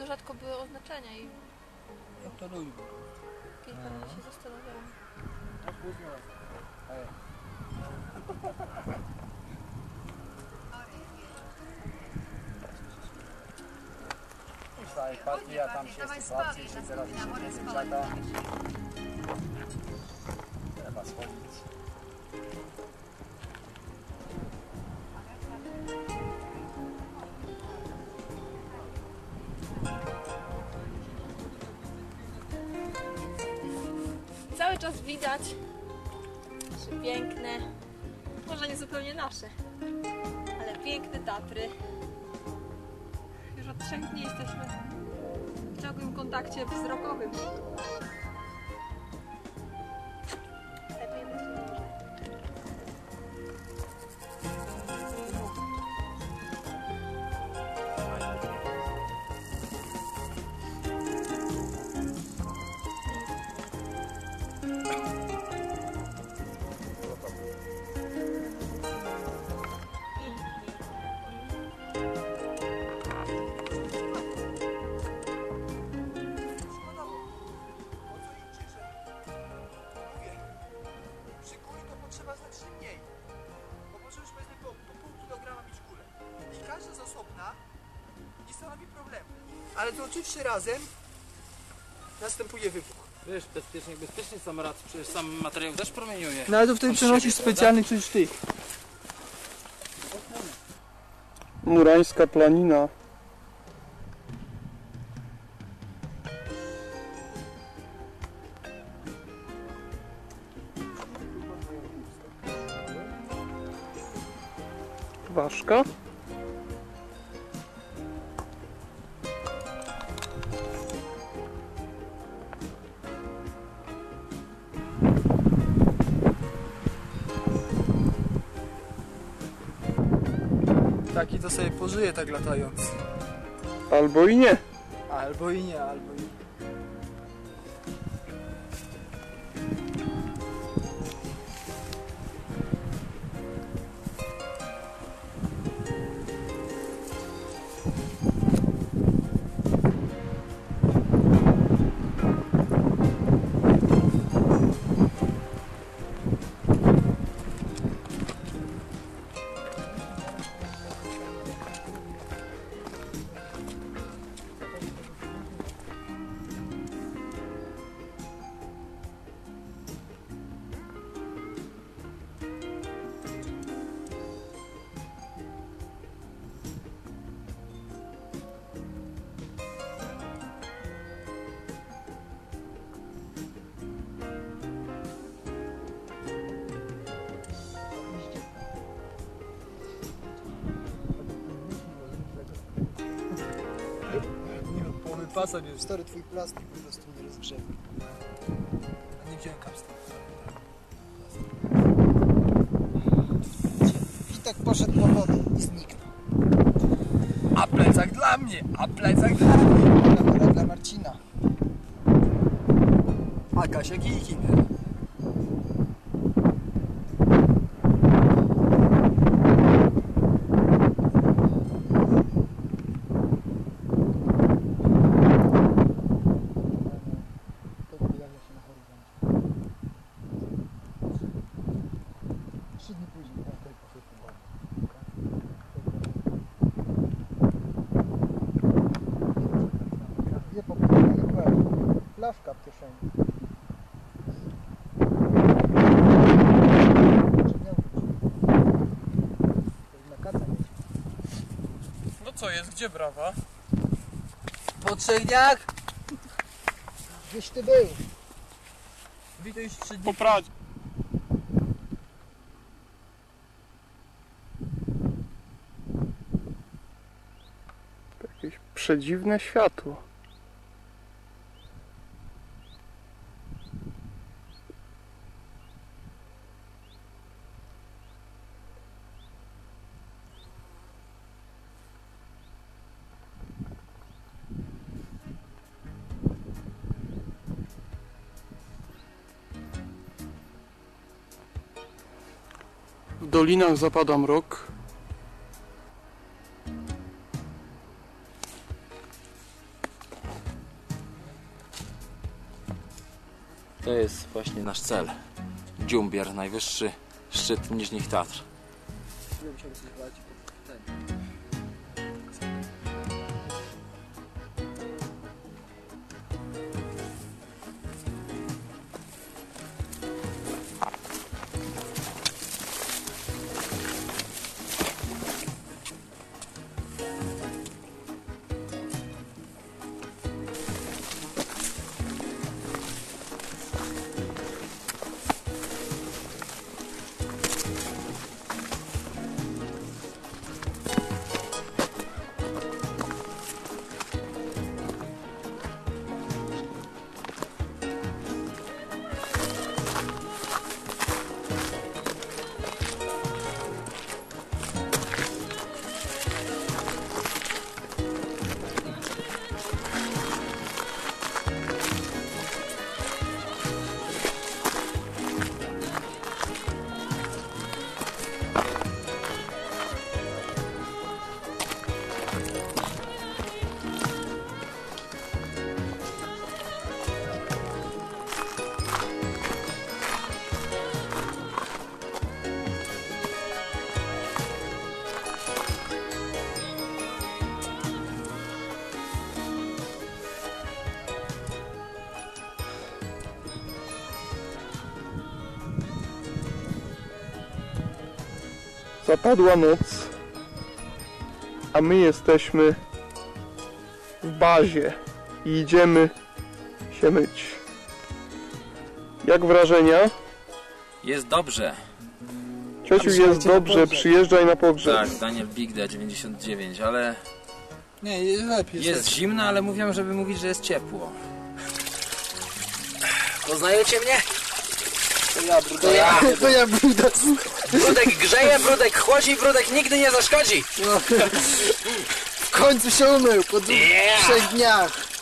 bardzo rzadko były oznaczenia i No to lubię. kilka razy się zastanawiałam. No późno. Całej partii, a tam się sytuacji, czy zaraz się nie dzieciaka. Trzeba schodzić. Cały czas widać, że piękne, może nie zupełnie nasze, ale piękne Tatry. Już od 3 dni jesteśmy w ciągłym kontakcie wzrokowym. Lepiej być nie może. Trzeba znacznie mniej, bo możesz powiedzmy po pół kilograma mieć kulę i każda z osobna nie stanowi problemu, ale złączywszy razem następuje wybuch. Wiesz, bezpiecznie sam rad, przecież sam materiał też promieniuje. No ale to wtedy przenosisz specjalny przecież ty. Murańska planina. Ważka. Taki to sobie pożyje tak latając. Albo i nie. Albo i nie, albo i nie. Pasa nie Stary, twój plastik po prostu nie rozgrzewa. nie wziąłem kapsla. I tak poszedł po wodę i zniknął. A plecak dla mnie, a plecak dla mnie. Dla Marcina. A Kasia kijki. To wyjawia się na horyzoncie. 3 dni później. Tutaj poszedł po wodę. Dwie popłynie i kładzie. Flaszka w kieszeni. Na kaca nie. No co jest? Gdzie brawa? Po 3 dniach? Gdzieś ty był? Wito już 3 dni. Po Pradzie. Jakieś przedziwne światło. W dolinach zapada mrok. To jest właśnie nasz cel. Dziumbier, najwyższy szczyt Niżnych Tatr. Zapadła noc, a my jesteśmy w bazie i idziemy się myć. Jak wrażenia? Jest dobrze. Ciociu, jest dobrze, przyjeżdżaj na pogrzeb. Tak, Daniel Bigda 99, ale Nie, jest lepiej. jest zimno, ale mówią, żeby mówić, że jest ciepło. Poznajecie mnie? To ja Brudas. Brudek grzeje, brudek chłodzi, brudek nigdy nie zaszkodzi. W końcu się umył po 3 dniach.